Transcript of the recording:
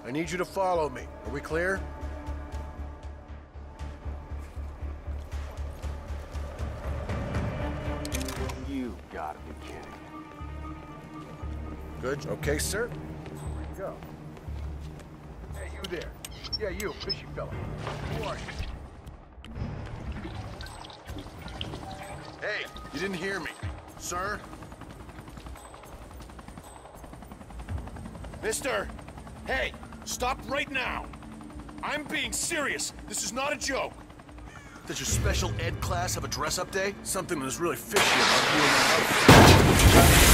I need you to follow me. Are we clear? You gotta be kidding. Good. Okay, sir. Here we go. Hey, you there. Yeah, you, fishy fella. Who are you? Hey, you didn't hear me. Sir? Mister! Hey, stop right now! I'm being serious. This is not a joke. Does your special ed class have a dress-up day? Something that's really fishy about you and that outfit.